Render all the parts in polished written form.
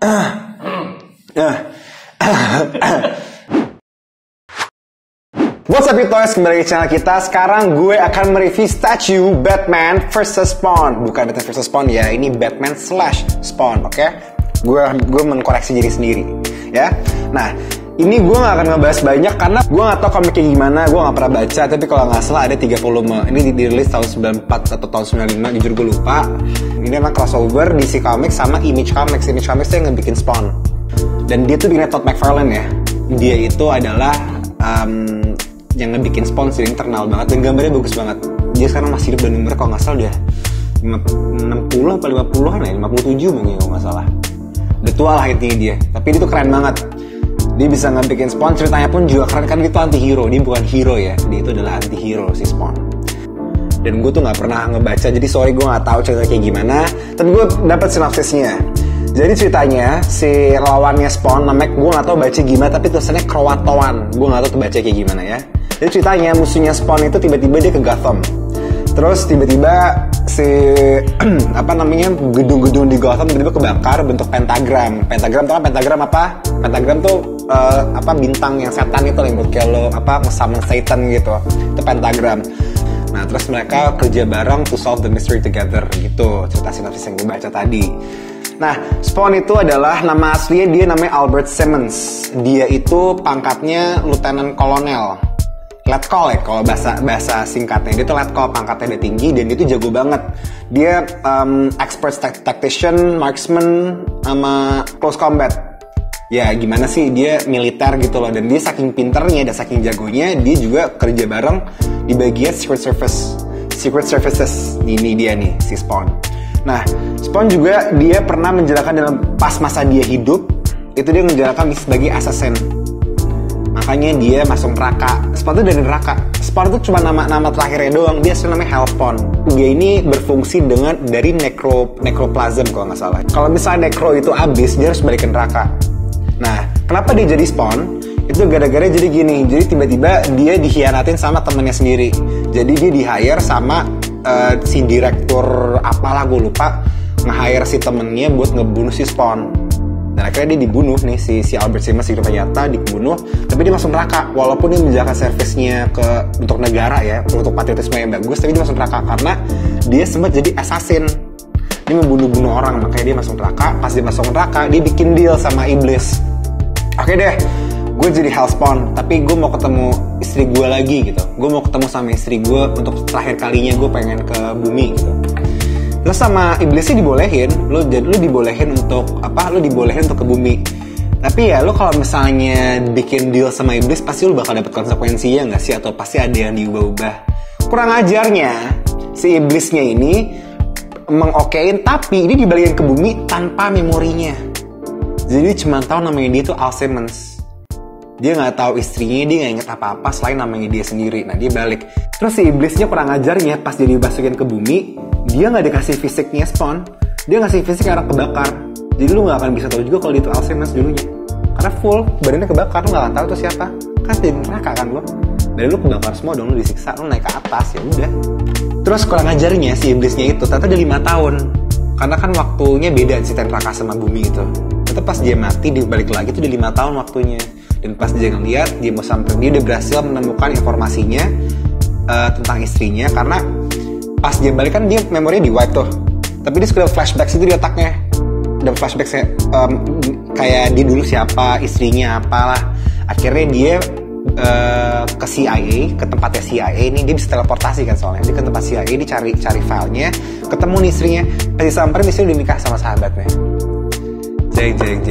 What's up you toys, kembali di channel kita. Sekarang gue akan mereview statue Batman vs Spawn. Bukan Batman vs Spawn ya, ini Batman / Spawn, oke? Gue mengkoreksi diri sendiri, ya. Nah, ini gue gak akan ngebahas banyak karena gue gak tau komiknya gimana, gue gak pernah baca. Tapi kalau gak salah ada 3 volume. Ini dirilis tahun 94 atau tahun 95, jujur gue lupa. Ini emang crossover DC Comics sama Image Comics. Image Comics tuh yang ngebikin Spawn. Dan dia tuh bikinnya Todd McFarlane ya. Dia itu adalah yang ngebikin Spawn sih, terkenal banget. Dan gambarnya bagus banget. Dia sekarang masih hidup dan umur kalau gak salah dia 60 atau 50-an ya, 57 mungkin kalau gak salah. Udah tua lah intinya dia. Tapi dia tuh keren banget. Dia bisa ngebikin Spawn, ceritanya pun juga keren kan. Dia tuh anti-hero, dia bukan hero ya. Dia itu adalah anti-hero si Spawn. Dan gue tuh gak pernah ngebaca, jadi sorry gue gak tahu ceritanya kayak gimana. Tapi gue dapet sinopsisnya. Jadi ceritanya si lawannya Spawn namanya, gue gak tahu baca gimana, tapi tulisannya Krowatoan. Gue gak tahu tuh baca kayak gimana ya. Jadi ceritanya musuhnya Spawn itu tiba-tiba dia ke Gotham. Terus tiba-tiba si gedung-gedung di Gotham tiba-tiba kebakar bentuk pentagram. Pentagram tuh pentagram apa? Pentagram tuh bintang yang setan itu yang buat kayak lo nge-summon Satan gitu. Itu pentagram. Nah, terus mereka kerja bareng to solve the mystery together gitu. Cerita sinopsis yang gue baca tadi. Nah, Spawn itu adalah nama aslinya, dia namanya Albert Simmons. Dia itu pangkatnya Lieutenant Kolonel. Letkol ya kalau bahasa singkatnya. Dia tuh letkol, pangkatnya dia tinggi dan dia tuh jago banget. Dia expert tactician, marksman, sama close combat. Ya gimana sih, dia militer gitu loh. Dan dia saking pinternya dan saking jagonya, dia juga kerja bareng di bagian Secret Services. Ini dia nih si Spawn. Nah, Spawn juga dia pernah menjalankan dalam pas masa dia hidup, itu dia menjalankan sebagai assassin. Makanya dia masuk neraka. Spawn itu dari neraka. Spawn itu cuma nama terakhirnya doang. Dia asli namanya Hellspawn. Dia ini berfungsi dari necroplasm kalau nggak salah. Kalau misalnya necro itu habis, dia harus balik ke neraka. Nah, kenapa dia jadi Spawn? Itu gara-gara jadi gini. Jadi tiba-tiba dia dikhianatin sama temennya sendiri. Jadi dia di-hire sama si direktur apalah gue lupa, nge-hire si temennya buat ngebunuh si Spawn. Dan akhirnya dia dibunuh nih, si Albert Simmons hidup nyata dibunuh, tapi dia masuk neraka. Walaupun dia menjalankan servisnya untuk negara ya, untuk patriotisme yang bagus, tapi dia masuk neraka karena dia sempat jadi assassin. Dia membunuh orang, makanya dia masuk neraka. Pas dia masuk neraka, dia bikin deal sama iblis. Oke deh, gue jadi Hellspawn, tapi gue mau ketemu istri gue lagi gitu. Gue mau ketemu sama istri gue untuk terakhir kalinya, gue pengen ke bumi gitu. Terus sama iblisnya dibolehin, lu dibolehin untuk lu dibolehin untuk ke bumi. Tapi ya lu kalau misalnya bikin deal sama iblis, pasti lu bakal dapet konsekuensinya nggak sih? Atau pasti ada yang diubah-ubah. Kurang ajarnya si iblisnya ini mengokein, tapi ini dibalikin ke bumi tanpa memorinya. Jadi cuma tahu namanya dia tuh Al Simmons. Dia nggak tahu istrinya, dia nggak inget apa-apa selain namanya dia sendiri. Nah dia balik. Terus si iblisnya kurang ajarnya, pas dia dimasukin ke bumi, dia nggak dikasih fisiknya Spawn. Dia ngasih fisik orang kebakar. Jadi lu nggak akan bisa tahu juga kalau dia itu Al Simmons dulunya. Karena full badannya kebakar, lu nggak akan tahu itu siapa. Kan di neraka kan lu. Dan lu kebakar semua dong, lu disiksa, lu naik ke atas ya udah. Terus kurang ajarnya si iblisnya itu ternyata dia 5 tahun. Karena kan waktunya beda si neraka sama bumi itu. Ternyata pas dia mati dibalik lagi tuh dia 5 tahun waktunya. Dan pas dia ngeliat, dia mau sampai, dia udah berhasil menemukan informasinya tentang istrinya. Karena pas dia balik kan dia memorinya di wipe tuh. Tapi dia sudah flashback itu di otaknya. Dan flashback kayak dia dulu siapa, istrinya apalah. Akhirnya dia ke CIA, ke tempatnya CIA ini. Dia bisa teleportasi kan soalnya. Dia ke tempat CIA, dia cari filenya, ketemu nih istrinya. Pas disamperin, istrinya udah nikah sama sahabatnya. Jeng.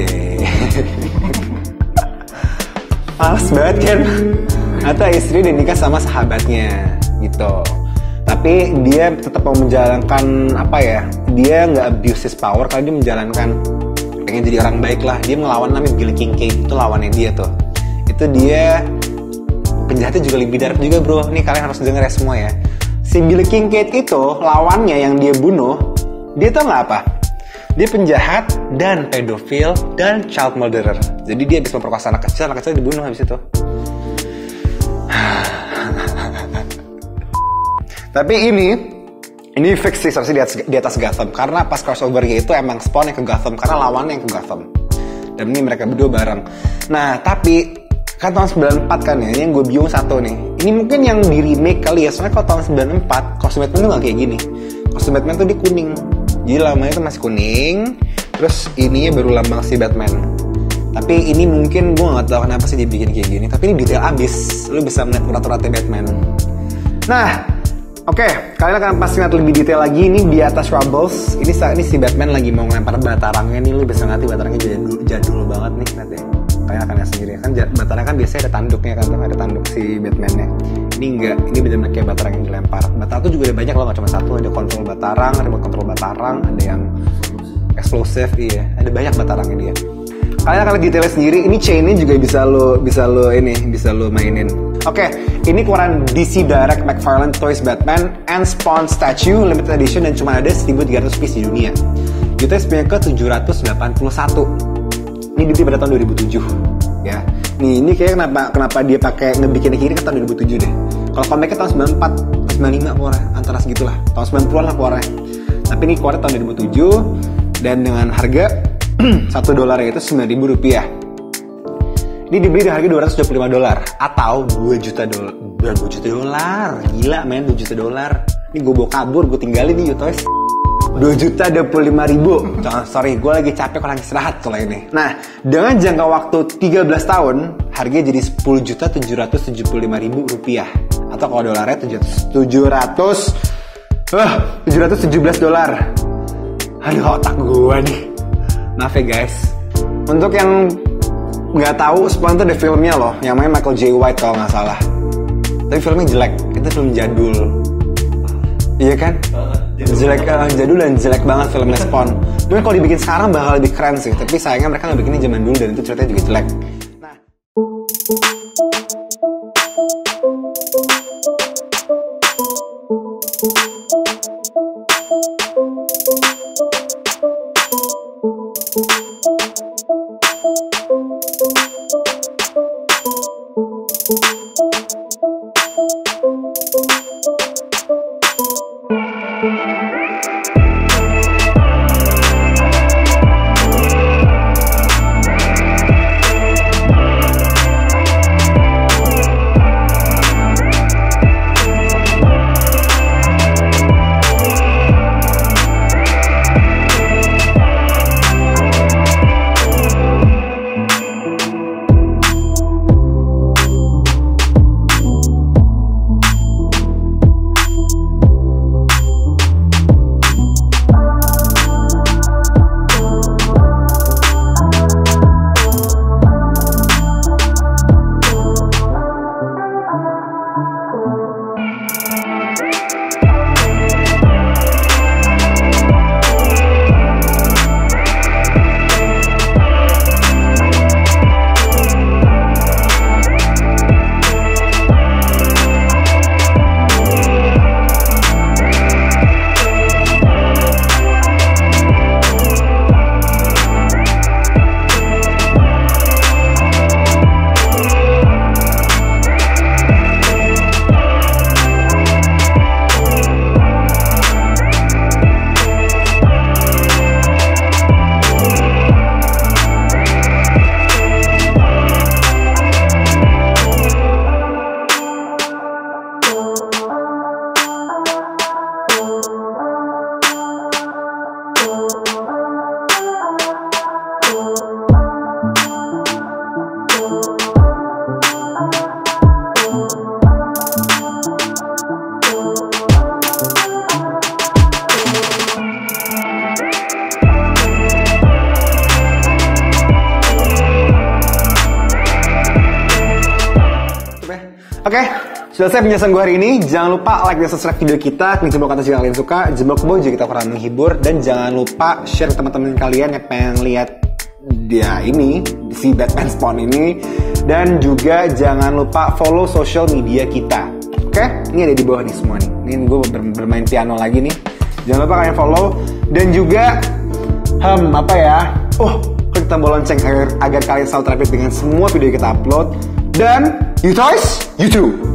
Males banget kan. Atau istri udah nikah sama sahabatnya gitu. Tapi dia tetap mau menjalankan dia nggak abuse his power karena dia menjalankan pengen jadi orang baik lah. Dia ngelawan namanya Billy Kincaid, itu lawannya dia tuh. Itu dia penjahatnya juga lebih dark juga bro. Nih kalian harus denger ya semua ya. Si Billy Kincaid itu lawannya yang dia bunuh, dia tuh nggak apa? Dia penjahat dan pedofil dan child murderer. Jadi dia bisa memperkosa anak kecil dibunuh habis itu. Tapi ini fix sih seharusnya di atas Gotham. Karena pas crossover-nya itu emang Spawn yang ke Gotham. Karena lawannya yang ke Gotham. Dan ini mereka berdua bareng. Nah, tapi kan tahun 94 kan ya, ini yang gue bingung satu nih. Ini mungkin yang di remake kali ya, soalnya kalau tahun 94 kostum Batman tuh gak kayak gini. Kostum Batman tuh di kuning, jadi lamanya tuh masih kuning. Terus ininya baru lambang si Batman. Tapi ini mungkin gue gak tahu kenapa sih dibikin kayak gini. Tapi ini detail abis, lu bisa melihat urat-uratnya Batman. Nah, oke, kalian akan pasti lihat lebih detail lagi. Ini di atas Rubbles, ini si Batman lagi mau ngelempar batarangnya nih. Lu bisa ngerti batarangnya jadul banget nih, lihat deh. Kalian akan lihat sendiri kan, batarang kan biasanya ada tanduknya kan, ada tanduk si Batman-nya. Ini enggak, ini benar-benar kayak batarang yang dilempar. Batarang tuh juga ada banyak loh, gak cuma satu. Ada kontrol batarang, remote kontrol batarang, ada yang explosive, iya, ada banyak batarangnya dia. Kalian akan lihat detailnya sendiri. Ini chain-nya juga bisa lo mainin. Oke, ini keluaran DC Direct McFarlane Toys Batman and Spawn Statue Limited Edition dan cuma ada 1.300 piece di dunia. UTS punya ke 781. Ini dibeli pada tahun 2007 ya. Nih ini kayak kenapa dia pakai ngebikinnya kiri kan tahun 2007 deh. Kalau komiknya tahun 94, 95 keluar antara segitulah. Tahun 90-an lah keluarnya. Tapi ini keluar tahun 2007 dan dengan harga $1 itu $9.000. Ini dibeli di harga $275 atau $2 juta. Gila men, $2 juta. Ini gue bawa kabur, gue tinggalin nih Toys. $2.025.000. Sorry, gue lagi capek kurang istirahat soal ini. Nah, dengan jangka waktu 13 tahun, harganya jadi $10.775.000 atau kalau dolarnya $717. Aduh, otak gue nih. Maaf ya guys. Untuk yang nggak tahu, Spawn itu ada filmnya loh, yang main Michael J. White kalau nggak salah. Tapi filmnya jelek, itu film jadul. Iya kan? Jelek, jadul dan jelek banget filmnya Spawn. Tapi kalau dibikin sekarang bakal lebih keren sih. Tapi sayangnya mereka nggak bikinnya zaman dulu dan itu ceritanya juga jelek. Nah. Oke, selesai penjelasan gue hari ini. Jangan lupa like dan subscribe video kita. Klik tombol atas jika kalian suka. Jempol ke bawah jika kita kurang menghibur. Dan jangan lupa share ke teman-teman kalian yang pengen lihat dia ini, si Batman Spawn ini. Dan juga jangan lupa follow social media kita. Oke, ini ada di bawah nih semua nih. Ini gue bermain piano lagi nih. Jangan lupa kalian follow. Dan juga klik tombol lonceng agar kalian selalu terupdate dengan semua video yang kita upload. Dan you toys, you too.